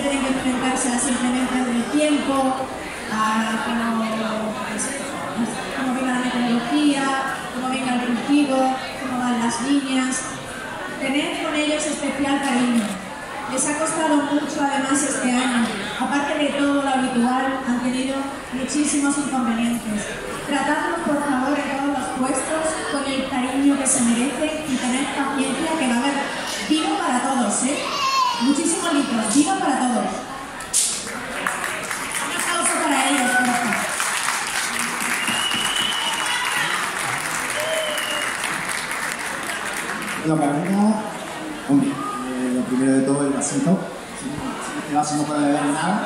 tienen que enfrentarse a las inclemencias del tiempo, a cómo venga la meteorología, cómo venga el cultivo, cómo van las líneas. Tener con ellos especial cariño. Les ha costado mucho además este año. Aparte de todo lo habitual, han tenido muchísimos inconvenientes. Tratadlos por favor en todos los puestos con el cariño que se merecen y tener paciencia, que va a haber vino para todos, ¿eh? Muchísimos litros, vino para todos. Un aplauso para ellos, por favor. Bueno, Carolina, hombre, lo primero de todo el vasito. Este vaso no puede beber nada.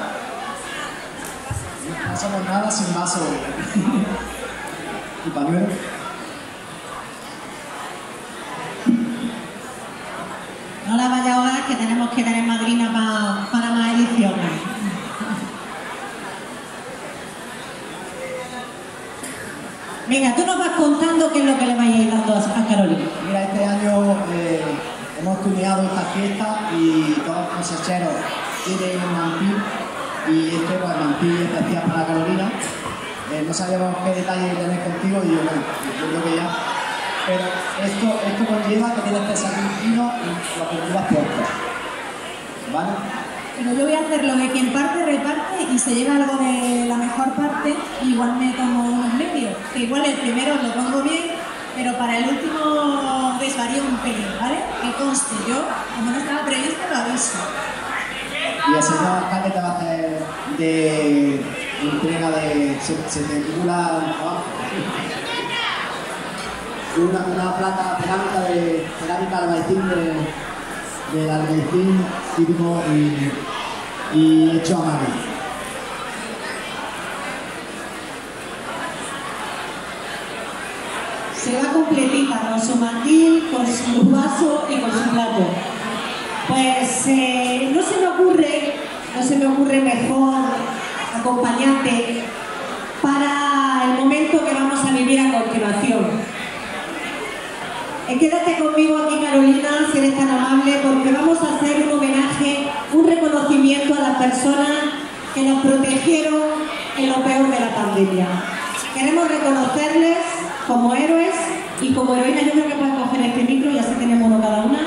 No somos nada sin vaso y pañuelo. No la vaya a ahogar, que tenemos que tener madrina para más ediciones. Venga, tú nos vas contando qué es lo que le vais a ir dando a Carolina. Mira, este año hemos tuneado esta fiesta y todos los cosecheros tienen un mantí, y este pues, el mantí especial para Carolina. No sabíamos qué detalle tener contigo y yo creo que ya. Pero esto conlleva que tienes que salir un vino y lo que tú vas puesto. ¿Vale? Pero yo voy a hacer lo de quien parte, reparte, y se lleva algo de la mejor parte, igual me tomo unos medios. Que igual el primero lo pongo bien, pero para el último desvarío un pelín, ¿vale? Que conste, yo, como no estaba previsto, lo aviso. Y el señor alcalde te va a hacer de entrega de... se te titula una plata cerámica de cerámica albaicín del albaicín típico y hecho a mano. Se va completita con su mandil, con su vaso y con su plato. Pues no se me ocurre mejor acompañante para el momento que vamos a vivir a continuación. Quédate conmigo aquí, Carolina, si eres tan amable, porque vamos a hacer un homenaje, un reconocimiento a las personas que nos protegieron en lo peor de la pandemia. Queremos reconocerles como héroes y como heroínas. Yo creo que pueden coger este micro y así tenemos uno cada una.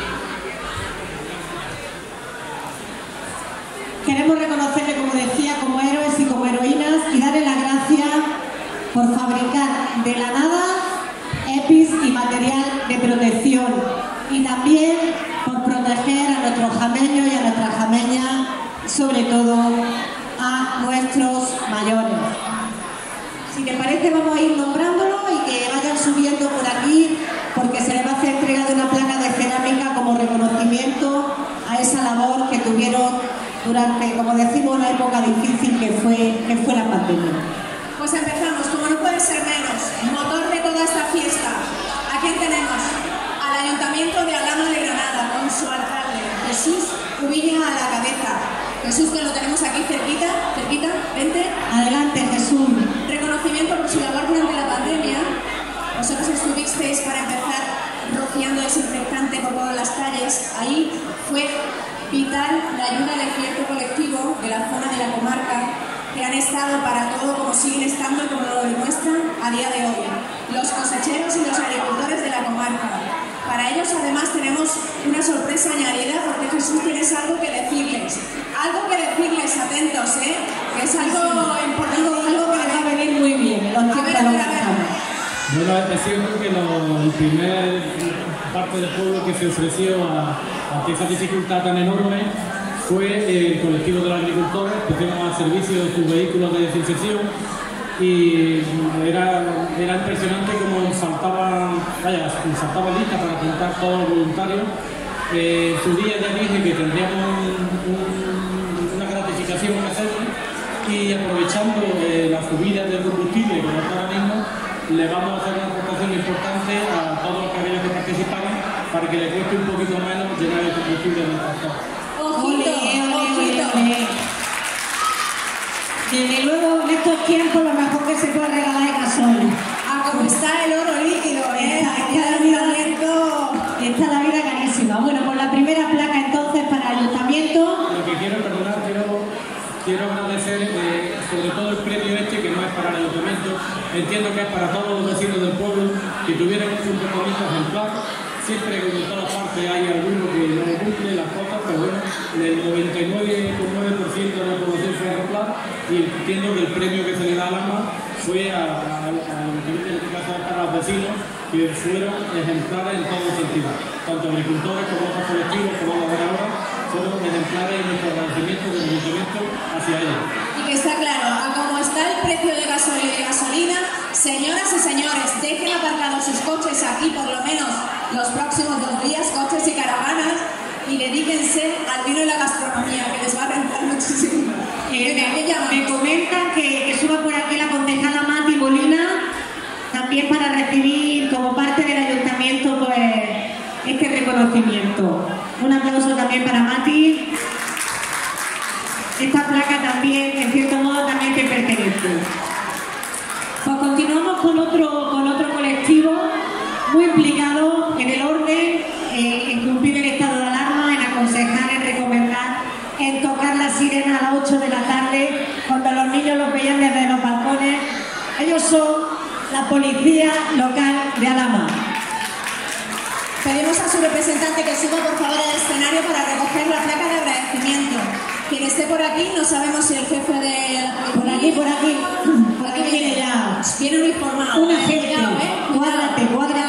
Queremos reconocerles, como decía, como héroes y como heroínas y darles las gracias por fabricar de la nada EPIs y material de protección, y también por proteger a nuestros jameños y a nuestras jameñas, sobre todo a nuestros mayores. Si te parece, vamos a ir nombrándolo y que vayan subiendo por aquí, porque se les va a hacer entrega de una placa de cerámica como reconocimiento a esa labor que tuvieron durante, como decimos, una época difícil que fue la pandemia. Pues empezamos, como no puede ser menos, motor de toda esta fiesta. ¿A quién tenemos? Al Ayuntamiento de Alhama de Granada, con su alcalde, Jesús Cubillas a la cabeza. Jesús, que lo tenemos aquí cerquita, vente. Adelante, Jesús. Reconocimiento por su labor durante la pandemia. Vosotros estuvisteis, para empezar, rociando desinfectante por todas las calles. Ahí fue vital la ayuda del cierto colectivo de la zona de la comarca, que han estado para todo, como siguen estando y como lo demuestran a día de hoy. Los cosecheros y los agricultores de la comarca. Para ellos además tenemos una sorpresa añadida, porque Jesús, tienes algo que decirles. Algo que decirles, atentos, que es algo importante, algo que les va a venir muy bien. Bueno, es cierto que el primer parte del pueblo que se ofreció ante esa dificultad tan enorme fue el colectivo de los agricultores, que pusieron al servicio de sus vehículos de desinfección, y era impresionante cómo saltaba lista para apuntar todos los voluntarios. En su día ya dije que tendríamos una gratificación que hacer, y aprovechando la subida del combustible que no está ahora mismo, le vamos a hacer una aportación importante a todos aquellos que participaron para que le cueste un poquito menos llenar el combustible de nuestra casa. ¡Ojito! Desde luego, en estos tiempos, lo mejor que se puede regalar es gasoil. Como está el oro líquido, Está la vida carísima. Bueno, por la primera placa entonces para el ayuntamiento. Lo que quiero, perdonad, quiero agradecer sobre todo el premio este, que no es para el ayuntamiento, entiendo que es para todos los vecinos del pueblo que tuvieron un compromiso ejemplar. Siempre en todas partes hay alguno que no cumple las cosas, pero bueno, el 99,9% de la población fue ejemplar, y entiendo que el premio que se le da al AMA fue a los vecinos que fueron ejemplares en todos los sentidos, tanto agricultores como otros colectivos, como laboradores, fueron ejemplares en nuestro agradecimiento del ayuntamiento hacia ellos. Y que está claro, a como está el precio de gasoil y de gasolina, señoras y señores, dejen aparcados sus coches aquí por lo menos los próximos 2 días, coches y caravanas, y dedíquense al vino y la gastronomía, que les va a rentar muchísimo. Me comentan que suba por aquí la concejala Mati Molina, también para recibir como parte del ayuntamiento pues este reconocimiento. Un aplauso también para Mati. Esta placa también, en cierto modo, también te pertenece. Pues continuamos con otro colectivo muy implicado en el orden, en cumplir el estado de alarma, en aconsejar, en recomendar, en tocar la sirena a las 8 de la tarde, cuando los niños los veían desde los balcones. Ellos son la Policía Local de Alhama. Pedimos a su representante que suba por favor al escenario para recoger la placa de agradecimiento. Quien esté por aquí, no sabemos si el jefe de la policía... Por aquí viene ya. Viene uniformado. Un agente. Cuádrate.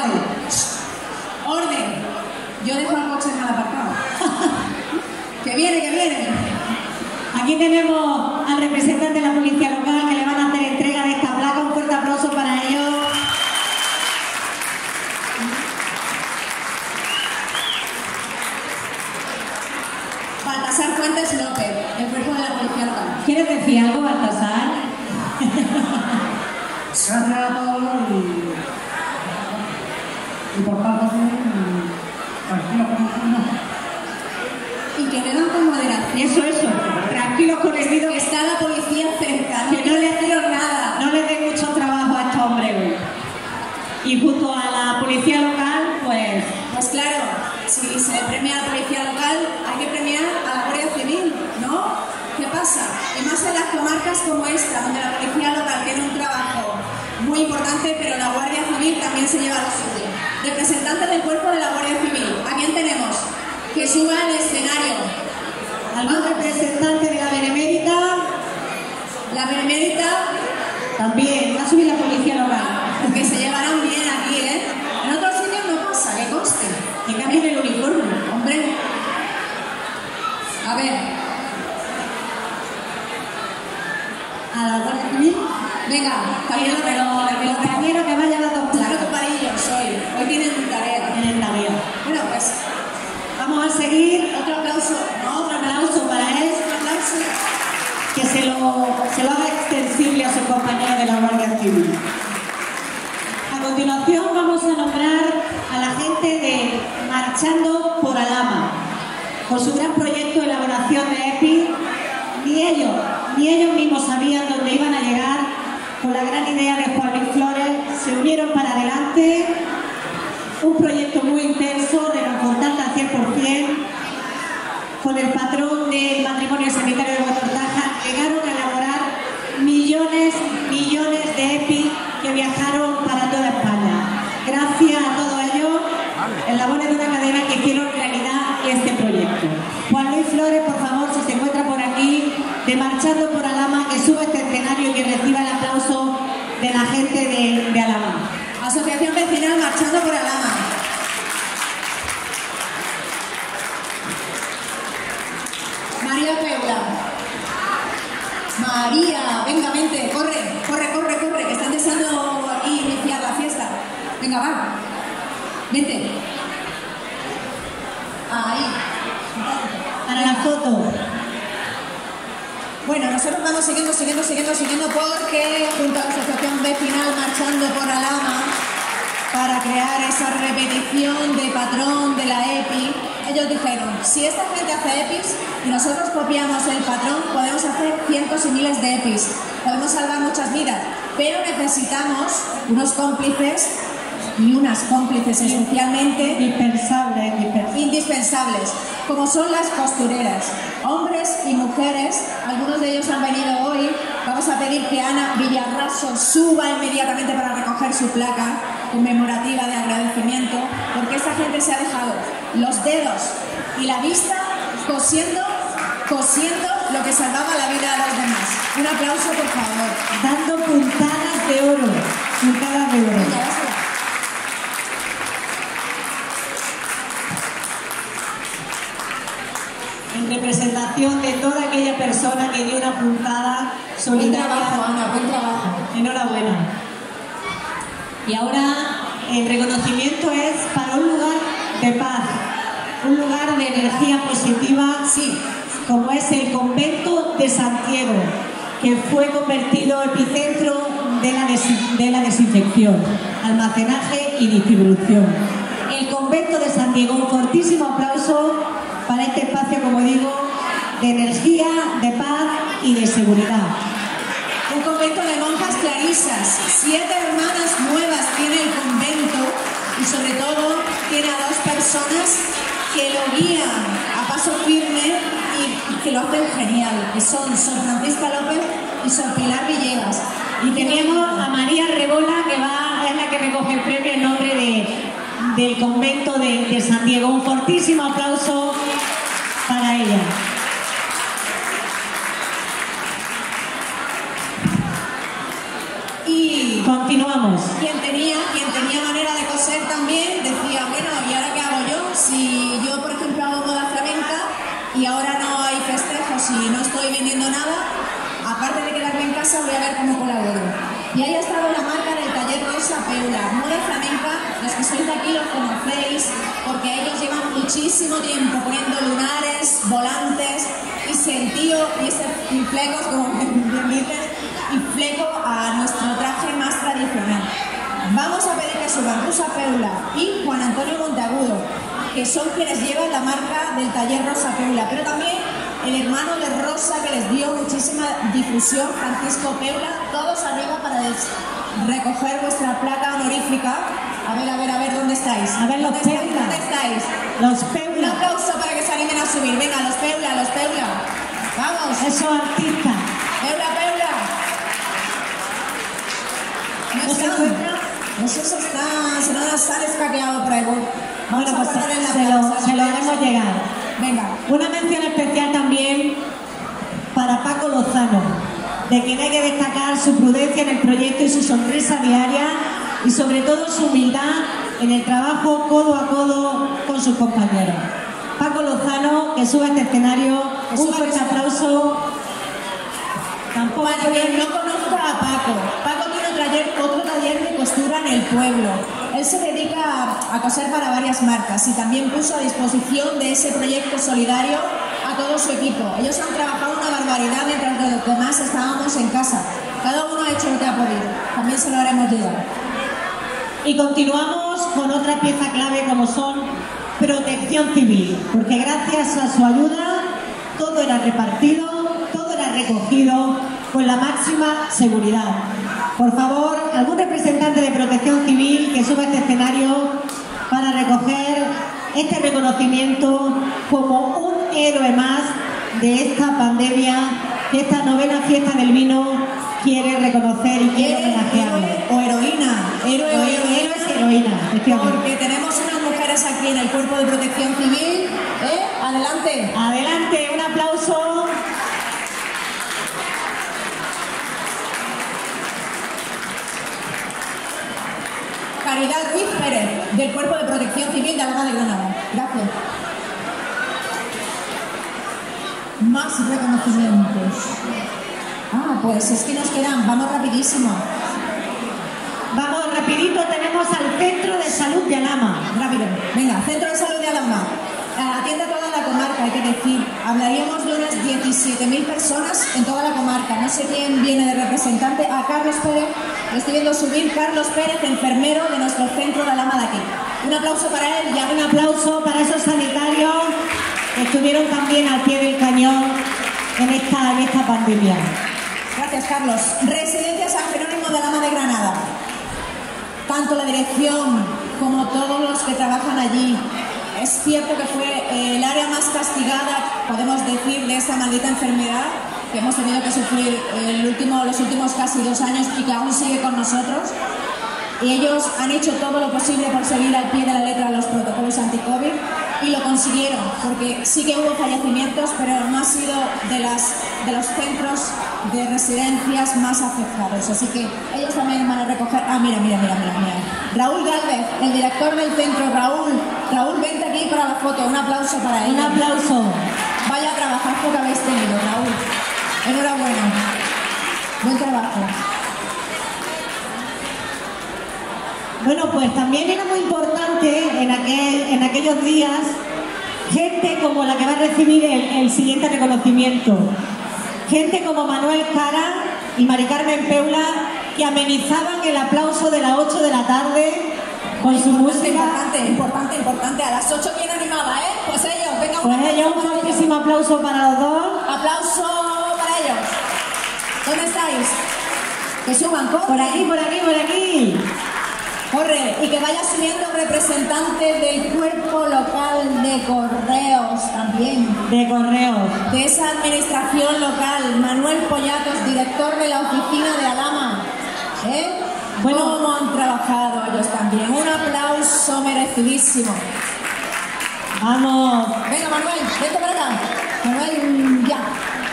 Orden. Yo dejo el coche mal aparcado. Que viene. Aquí tenemos al representante de la Policía Local que le van a hacer entrega de esta placa. Un fuerte aplauso para ellos. Baltasar Fuentes López, el cuerpo de la Policía Local. ¿Quieres decir algo, Baltasar? Gracias a todos y por tanto tranquilos con no. Y que beban con moderación. Eso. Tranquilos con el Que está la policía cerca. Que no les digo nada. No les dé mucho trabajo a estos hombres hoy. Y junto a la Policía Local, pues... Pues claro, si se premia a la Policía Local, hay que premiar a la Guardia Civil, ¿no? ¿Qué pasa? Y más en las comarcas como esta, donde la Policía Local tiene un trabajo muy importante, pero la Guardia Civil también se lleva lo suyo. Representante del cuerpo de la Guardia Civil, ¿a quién tenemos? Que suba al escenario. ¿Algún representante de la Benemérita? La Benemérita también, va a subir la Policía Local. Que se llevarán bien aquí, ¿eh? En otros sitios no pasa, que conste. Que cambien el uniforme. Hombre. A ver. ¿A la Guardia Civil? Venga, Pero el compañero que vaya a las dos Claro, placas. compañeros, hoy tienen tarea. Tienen tarea. Bueno, pues Vamos a seguir. otro aplauso. Otro aplauso para él. Un aplauso. Que se lo haga extensible a sus compañeros de la Guardia Civil. A continuación vamos a nombrar a la gente de Marchando por Alhama, por su gran proyecto de elaboración de EPI. Ni ellos mismos sabían dónde iban a llegar. Con la gran idea de Juan Luis Flores se unieron para adelante. Un proyecto muy intenso, reconfortante al 100%. Con el patrón del matrimonio sanitario de Guatortaja llegaron a elaborar millones de EPI que viajaron para toda España. Gracias a todos ellos, eslabones de una cadena que hicieron realidad este proyecto. Juan Luis Flores, por favor, si se encuentra por aquí, de Marchando por Alhama, que suba este escenario y que reciba el aplauso de la gente de Alhama. Asociación Vecinal Marchando por Alhama. María Peula. María, venga, vente, corre, que están deseando aquí iniciar la fiesta. Venga, va. Vente. Ahí. Para la foto. Bueno, nosotros vamos siguiendo porque junto a la Asociación Vecinal Marchando por Alhama, para crear esa repetición de patrón de la EPI, ellos dijeron, si esta gente hace EPIs y nosotros copiamos el patrón, podemos hacer cientos y miles de EPIs, podemos salvar muchas vidas, pero necesitamos unos cómplices y unas cómplices especialmente indispensables, como son las costureras, hombres y mujeres. Algunos de ellos han venido hoy. Vamos a pedir que Ana Villarraso suba inmediatamente para recoger su placa conmemorativa de agradecimiento, porque esta gente se ha dejado los dedos y la vista cosiendo lo que salvaba la vida a los demás. Un aplauso, por favor. Dando puntadas de oro. Puntadas de oro. Venga, dásela. En representación de toda aquella persona que dio una puntada Buen solidaria. trabajo, Ana, buen trabajo. Enhorabuena. Y ahora el reconocimiento es para un lugar de paz, un lugar de energía positiva, Sí, como es el convento de Santiago, que fue convertido en epicentro de la desinfección, almacenaje y distribución. El convento de Santiago, un fortísimo aplauso para este espacio, como digo, de energía, de paz y de seguridad. un convento de monjas clarisas. 7 hermanas nuevas tiene el convento y sobre todo tiene a 2 personas que lo guían a paso firme y que lo hacen genial, que son Sor Francisca López y Sor Pilar Villegas. Y tenemos a María Rebola, que es la que recoge el premio en nombre del convento de Santiago. Un fortísimo aplauso para ella. Y Continuamos. quien tenía manera de coser también decía, bueno, ¿y ahora qué hago yo? Si yo, por ejemplo, hago moda flamenca y ahora no hay festejos y no estoy vendiendo nada, aparte de quedarme en casa, voy a ver cómo colaboro. Y ahí ha estado la marca del taller Rosa Peula. Moda flamenca, los que sois de aquí lo conocéis, porque ellos llevan muchísimo tiempo poniendo lunares, volantes y sentío y flecos, como bien dices, y fleco a nuestro traje más tradicional. Vamos a pedir que suban Rosa Peula y Juan Antonio Monteagudo, que son quienes llevan la marca del taller Rosa Peula, pero también el hermano de Rosa, que les dio muchísima difusión, Francisco Peula. Todos arriba para recoger vuestra placa honorífica. A ver, ¿dónde estáis? A ver, los ¿Dónde Peula. estáis? Los Un Peula. aplauso para que se animen a subir. Venga, los Peula, los Peula. Vamos. Esos artistas. Peula, Peula. ¿No se están? encuentran? Esos se nos han escaqueado por ahí. Vamos Bueno, a pues guardar en la se plaza, lo haremos llegar. Venga. Una mención especial también para Paco Lozano, de quien hay que destacar su prudencia en el proyecto y su sonrisa diaria, y sobre todo su humildad en el trabajo codo a codo con sus compañeros. Paco Lozano, que sube a este escenario, un fuerte aplauso. Tampoco Para quien no conozca a Paco, Paco tiene otro taller de costura en el pueblo. Él se dedica a coser para varias marcas y también puso a disposición de ese proyecto solidario a todo su equipo. Ellos han trabajado una barbaridad mientras los demás estábamos en casa. Cada uno ha hecho lo que ha podido. También se lo haremos llegar. Y continuamos con otra pieza clave, como son Protección Civil, porque gracias a su ayuda todo era repartido, todo era recogido con la máxima seguridad. Por favor, algún representante de Protección Civil que suba a este escenario para recoger este reconocimiento como un héroe más de esta pandemia, que esta 9ª fiesta del vino quiere reconocer y quiere homenajearlo. Héroe o heroína. Héroe o heroína. Héroe es heroína, efectivamente. Porque tenemos unas mujeres aquí en el Cuerpo de Protección Civil. Adelante. Adelante, un aplauso. Caridad Ruiz Pérez, del Cuerpo de Protección Civil de Alhama de Granada. Gracias. Más reconocimientos. Pues es que nos quedan. Vamos rapidísimo. Vamos rapidito, tenemos al Centro de Salud de Alhama. Rápido. Venga, Centro de Salud de Alhama. Atiende a toda la comarca, hay que decir. Hablaríamos de unas 17.000 personas en toda la comarca. No sé quién viene de representante. A Carlos Pérez. Lo estoy viendo subir. Carlos Pérez, enfermero de nuestro centro de Alhama de aquí. Un aplauso para él y Un aplauso para esos sanitarios que estuvieron también al pie del cañón en esta pandemia. Gracias, Carlos. Residencia San Jerónimo de Alhama de Granada. tanto la dirección como todos los que trabajan allí. Es cierto que fue el área más castigada, podemos decir, de esta maldita enfermedad que hemos tenido que sufrir los últimos casi 2 años y que aún sigue con nosotros. Y ellos han hecho todo lo posible por seguir al pie de la letra los protocolos anti-COVID y lo consiguieron, porque sí que hubo fallecimientos, pero no ha sido de los centros de residencias más afectados. Así que ellos también van a recoger... Ah, mira. Raúl Gálvez, el director del centro. Raúl, vente aquí para la foto. Un aplauso para él. Un aplauso. Vaya trabajazo que habéis tenido, Raúl. Enhorabuena. Buen trabajo. Bueno, pues también era muy importante en aquellos días gente como la que va a recibir el siguiente reconocimiento. Gente como Manuel Cara y Mari Carmen Peula, que amenizaban el aplauso de las 8 de la tarde con su música. Importante. A las 8 bien animada, ¿eh? Pues ellos, venga. Pues ellos, un fortísimo aplauso para los dos. Aplauso para ellos. ¿Dónde estáis? Que suban, corre. Por aquí. Corre, y que vaya subiendo representantes del cuerpo local de correos también. De correos. De esa administración local. Manuel Pollatos, director de la oficina de Alhama. Bueno, ¿cómo han trabajado ellos también? Un aplauso merecidísimo. Vamos. Venga, Manuel, vente para acá. Manuel, ya.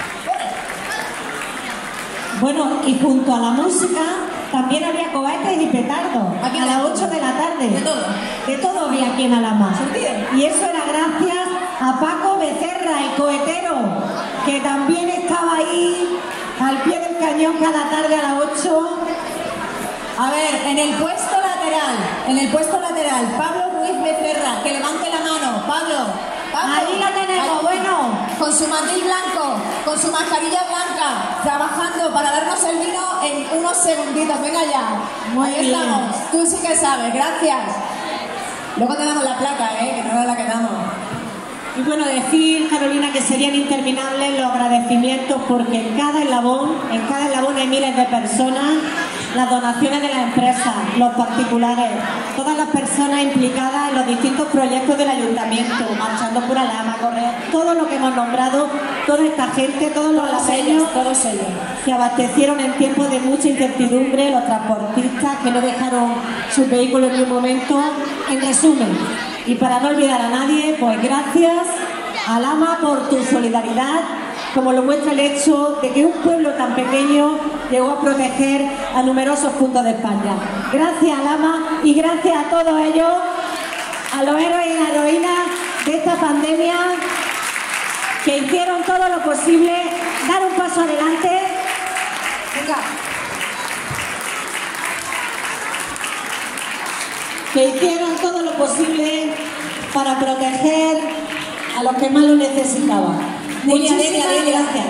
Bueno, y junto a la música también había cohetes y petardos a las 8 de la tarde. De todo. De todo había aquí en Alhama. ¿Sentido? Y eso era gracias a Paco Becerra, el cohetero, que también estaba ahí al pie del cañón cada tarde a las 8. A ver, en el puesto lateral, Pablo Ruiz Becerra, que levante la mano. Pablo. Ahí la tenemos, ahí, bueno. Con su mandil blanco, con su mascarilla blanca, trabajando para darnos el vino en unos segunditos. Venga ya. Muy ahí bien. estamos. Tú sí que sabes, gracias. Luego te damos la placa, que no la quedamos. Y bueno, decir, Carolina, que serían interminables los agradecimientos porque en cada eslabón hay miles de personas, las donaciones de las empresas, los particulares, todas las personas implicadas en los distintos proyectos del ayuntamiento, marchando por Alhama, correr, todo lo que hemos nombrado, toda esta gente, todos los alameños, Todos ellos. se abastecieron en tiempos de mucha incertidumbre, los transportistas que no dejaron sus vehículos en un momento. En resumen, y para no olvidar a nadie, pues gracias Alhama por tu solidaridad, como lo muestra el hecho de que un pueblo tan pequeño llegó a proteger a numerosos puntos de España. Gracias Alhama y gracias a todos ellos, a los héroes y las heroínas de esta pandemia que hicieron todo lo posible, dar un paso adelante. Venga. Que hicieron todo lo posible para proteger a los que más lo necesitaban. Muchísimas gracias.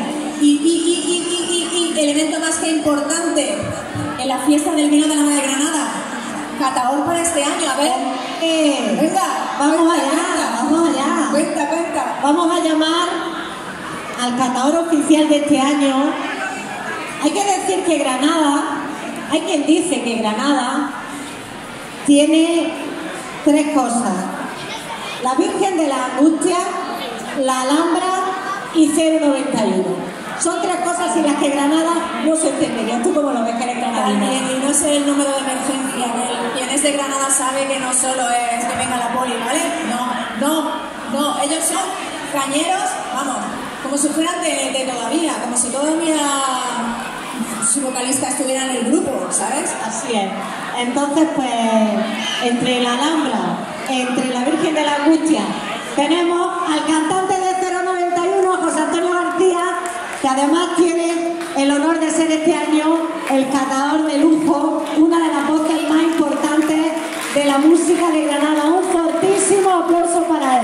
Y el evento más que importante en la fiesta del vino de la de Granada, catador para este año, a ver. Venga, vamos allá. Cuenta. Vamos a llamar al catador oficial de este año. Hay que decir que Granada, hay quien dice que Granada tiene 3 cosas: la Virgen de la Angustia, la Alhambra y 091. Son 3 cosas sin las que Granada no se entendería. ¿Tú cómo lo ves, que eres granadina? Y no sé el número de emergencia. Quien es de Granada sabe que no solo es que venga la poli, ¿vale? No. Ellos son cañeros, vamos, como si fueran de todavía, como si todavía su vocalista estuviera en el grupo, ¿sabes? Así es. Entonces, pues, entre la Alhambra, entre la Virgen de la Angustia, tenemos al cantante de 091, José Antonio García, que además tiene el honor de ser este año el catador de lujo, una de las voces más importantes de la música de Granada. Un fortísimo aplauso para él.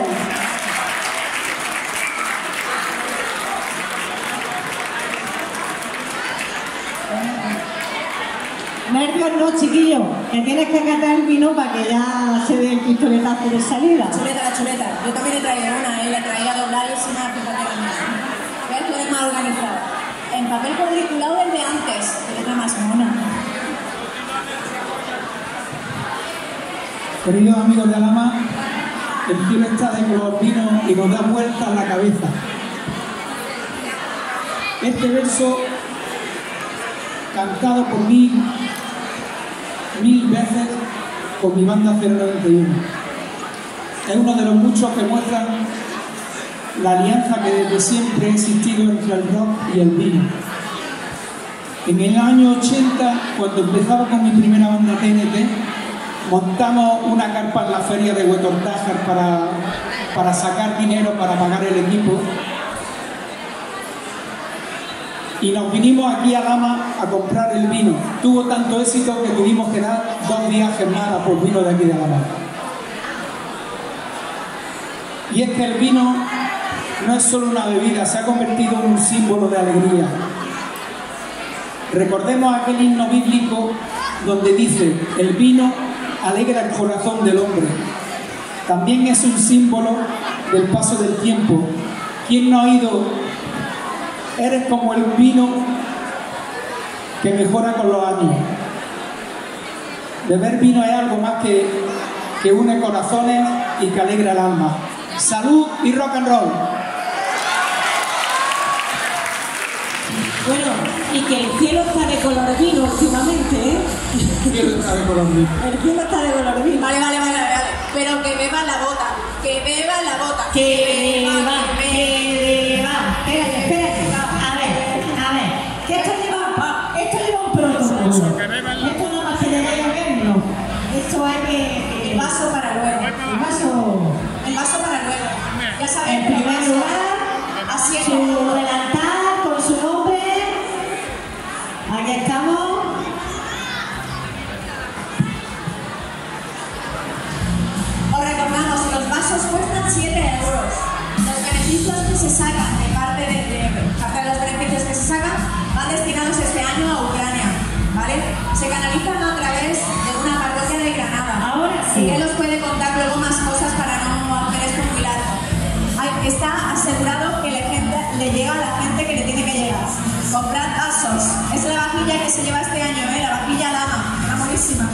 Nervios no, chiquillo, que tienes que catar el vino para que ya se dé el pistoletazo de salida. La chuleta. Yo también he traído una, le traía dobladísima, fíjate la mía. ¿Ves? Tú eres más organizado. En papel cuadriculado el de antes, que es la más mona. Queridos amigos de Alhama, el cielo está de color vino y nos da vueltas la cabeza. Este verso, cantado por mí 1000 veces con mi banda 091, es uno de los muchos que muestran la alianza que desde siempre ha existido entre el rock y el vino. En el año 80, cuando empezaba con mi primera banda TNT, montamos una carpa en la feria de Huetortájar para sacar dinero para pagar el equipo. Y nos vinimos aquí a Alhama a comprar el vino. Tuvo tanto éxito que tuvimos que dar 2 viajes más a por vino de aquí de Alhama. Y es que el vino no es solo una bebida, se ha convertido en un símbolo de alegría. Recordemos aquel himno bíblico donde dice: el vino alegra el corazón del hombre. También es un símbolo del paso del tiempo. ¿Quién no ha oído? Eres como el vino que mejora con los años. Beber vino es algo más que une corazones y que alegra el alma. Salud y rock and roll. Bueno, y que el cielo está de color vino últimamente, ¿eh? El cielo está de color vino. El cielo está de color vino. Vale. Pero que beban la bota. Que beban la bota. Que beba. Espérate. A ver. Que esto lleva un protocolo. Esto no más que de beberlo. Esto hay que... El vaso para luego. El vaso para luego. Ya sabes. En primer lugar, así es. su delantal con su nombre. Aquí estamos. Os recordamos que los vasos cuestan 7 euros. Los beneficios que se sacan de parte de los beneficios que se sacan van destinados este año a Ucrania, ¿vale? Se canalizan a través de una parroquia de Granada. Ahora sí. Y él os puede contar luego más cosas para no hacer esto muy largo. Está asegurado que le llega a la gente que le tiene que llegar. Comprad vasos. Es la vajilla que se lleva este año, la vajilla Dama. Está buenísima,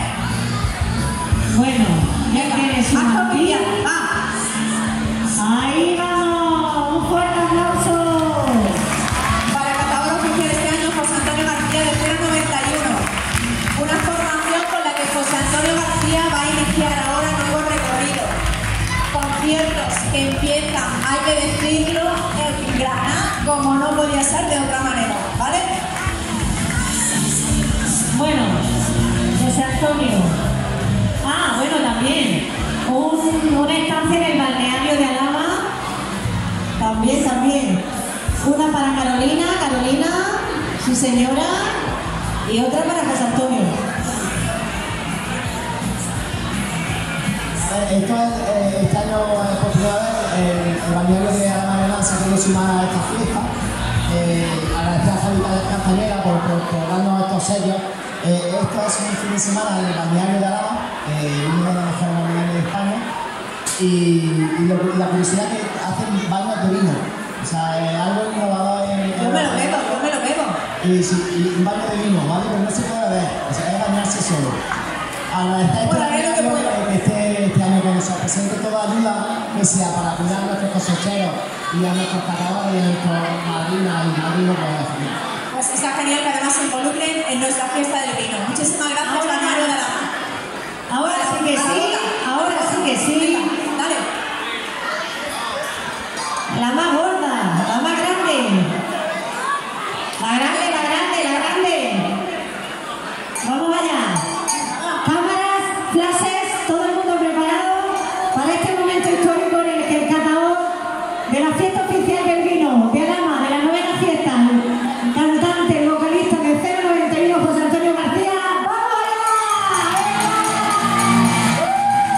Bueno, ya tienes un mantillo. ¡Va! Ahí vamos. Un fuerte aplauso. Para el catador oficial este año, José Antonio García de 091. Una formación con la que José Antonio García va a iniciar ahora un nuevo recorrido. Conciertos que empiezan, hay que decirlo, en Granada, como no podía ser de otra manera, ¿vale? Bueno, José Antonio. Bueno, también. Una estancia en el balneario de Alhama. También. Una para Carolina, su señora, y otra para José Antonio. Esto es, este año por primera vez el balneario de Alhama se quiere sumar a esta fiesta. Agradecer a Fábrica de Castañera por darnos estos sellos. Esto es un fin de semana en el balneario de Alhama, uno de los mejores balnearios de España. Y la curiosidad es que hacen baños de vino. O sea, algo innovador en... Yo me lo bebo. Y un baño de vino, ¿vale? Pero no se puede beber, o sea, es bañarse solo. Agradecer este año que nos presente toda ayuda que sea para cuidar a nuestros cosecheros y a nuestros catadores y a nuestros madrinas y marinos por la familia. Pues está genial que además se involucren en nuestra fiesta del vino. Muchísimas gracias, Balneario de Alhama. Ahora sí que sí. Dale. La más gorda, la más grande. La grande. Vamos allá. Cámaras, flashes, todo el mundo preparado para este momento histórico en el que el catador de la fiesta oficial del vino de Alhama, de la novena fiesta, cantante, vocalista de 091, José Antonio García. ¡Vamos allá!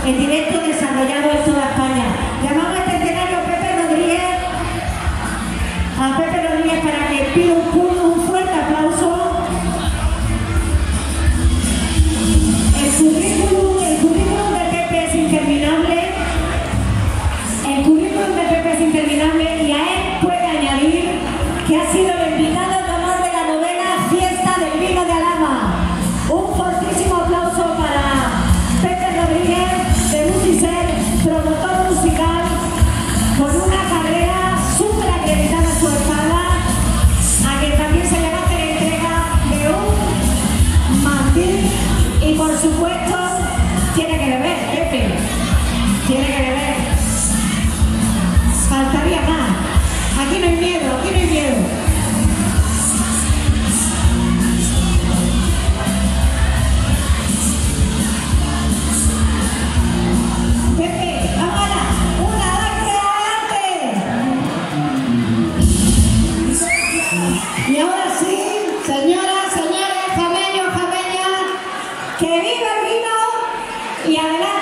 en directo desarrollado en toda España. Llamamos a este escenario a Pepe Rodríguez para que pida un fuerte aplauso. El currículum de Pepe es interminable. El currículum de Pepe es interminable y a él puede añadir que ha sido el invitado de honor de la novena Fiesta del Vino de Alhama. Un fortísimo aplauso para Pepe Rodríguez, de Musiser, promotor musical, con una carrera súper acreditada a su espalda, a quien también se le va a hacer entrega de un mandil y por supuesto tiene que beber, Pepe, tiene que beber. Faltaría más. Aquí no hay miedo, aquí no hay miedo. Pepe, vámonos. 1, 2, 3, adelante. Y ahora sí, señoras, señores, jameños, jameñas, que viva el vino y adelante.